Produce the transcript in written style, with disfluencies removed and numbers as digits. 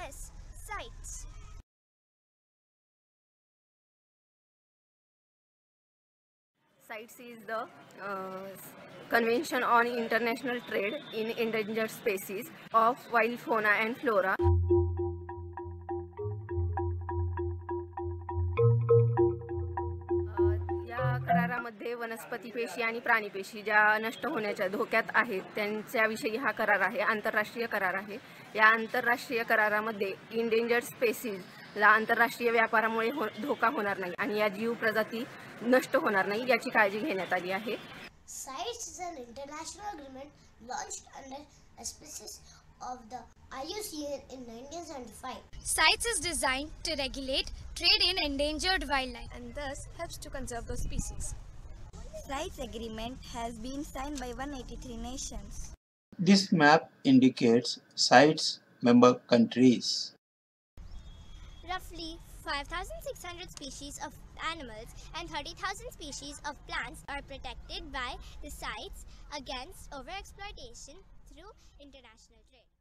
EcoWord CITES. CITES is the Convention on International Trade in Endangered Species of Wild Fauna and Flora. या करारामध्ये वनस्पती पेशी आणि प्राणी पेशी ज्या नष्ट होण्याच्या धोक्यात आहेत त्यांच्याविषयी हा करार आहे, आंतरराष्ट्रीय करार आहे. या आंतरराष्ट्रीय करारामध्ये इंडेंजर्ड स्पेसीजला आंतरराष्ट्रीय व्यापारामुळे धोका होणार नाही आणि या जीव प्रजाती नष्ट होणार नाही याची काळजी घेण्यात आली आहे. CITES is an international agreement launched under auspices of the IUCN in 1975. CITES is designed to regulate trade in endangered wildlife and thus helps to conserve the species. CITES agreement has been signed by 183 nations. This map indicates CITES member countries. Roughly 5,600 species of animals and 30,000 species of plants are protected by the CITES against overexploitation through international trade.